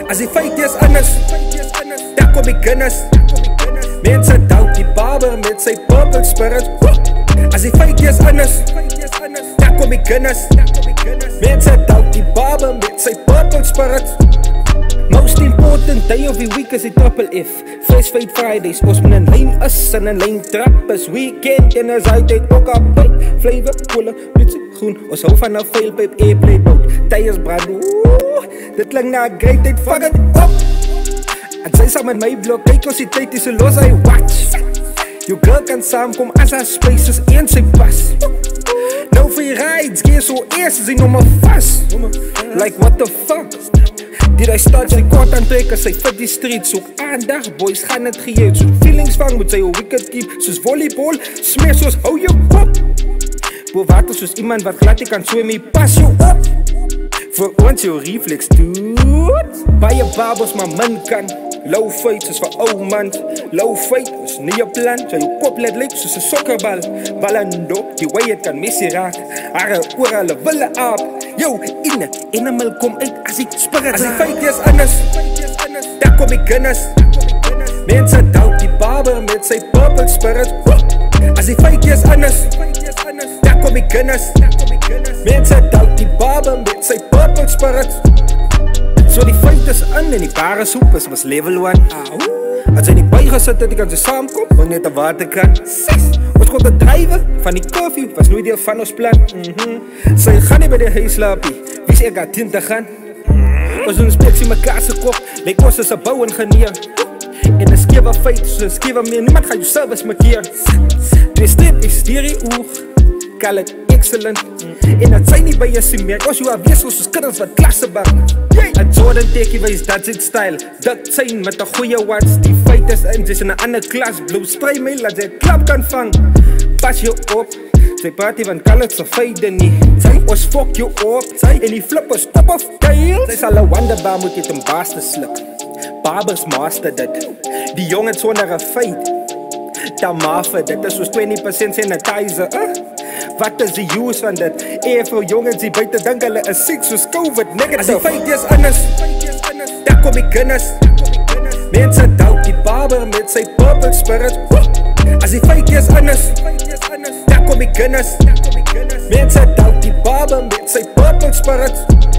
As die feit is anders, daar kom die Guinness. Mense doubt die Barber met sy purple spirit. As die feit is anders, daar kom die Guinness. Mense doubt die Barber met sy purple spirit. Most important day of the week is die triple F. Fresh Fade Fridays, ons met een lijn is en een lijn trap is weekend. En is altijd ook op pijp, flavor, cola, blitse, groen. Ons hou van een veilpijp, airplay boat. Tires brand, dit klinkt na great tijd, fuck it up. En sy sal met my blok, kyk ons die tyd is so los, hy watch. Jou girl kan saamkom as haar space is een sy pas. Nou vir die rides, gee so eers is die nommer vast. Like what the fuck? Did I start sy kort aantrek as sy fit die street. Soek aandag, boys gaan het geheet. Soek feelings vang, moet sy jou wicked keep. Soos volleyball, smeer soos hou jou kop. Boer water soos iemand wat glad die kan swem, pas jou op. Voor ons jou reflex doet. Baie babels maar min kan. Low fight soos vir ou man. Low fight is nie jou plan. Sy jou kop let lyk soos 'n sokkerbal. Ballando, die way het kan missie raak. Hare oor hulle wille aap. Yo, animal kom uit as die spirit. As die feit is anders, daar kom die Guinness. Mense doubt die Barber met sy purple spirit. As die feit is anders, daar kom die Guinness. Mense doubt die Barber met sy purple spirit. So die feit is in en die paresoep is mis level 1. As hy nie bygesit het, die kan sy saamkom, want net 'n waterkan. Ons kon te drywe van die koffie, was nooit deel van ons plan. Sy gaan nie by die huis slaapie, wie sê ek had 10 te gaan. Ons doen speksie mekaar se kop, lyk ons is 'n bouingenieur. En 'n skewe feit, so 'n skewe meer, niemand gaan jou service markeer. Twee streepies, hierdie oog, call it excellent. En dat sy nie by jou sien meer, ons jou afweesel soos kinders wat klasse bang. Een Jordan tekie wees, that's it style. Duct chain met 'n goeie watch. Die feit is in, dis in 'n ander klas. Blou spray my, laat sy klap kan vang. Pas jou op, sy party van colours se feide nie. Ons fok jou op, en die flip is kop of tail. Sy sal 'n wonderbar moet jy ten baas te sluk. Barbers master dit, die jongen sonder 'n feit. Tamafe, dit is soos 20% sanitizer. Wat is die use van dit? Vir jongens die buite dink hulle is siek soos COVID negative. As die feit is anders, daar kom die Guinness. Mense doubt die Barber met sy purple spirit. As die feit is anders, daar kom die Guinness. Mense doubt die Barber met sy purple spirit.